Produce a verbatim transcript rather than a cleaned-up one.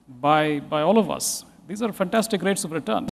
by, by all of us. These are fantastic rates of return.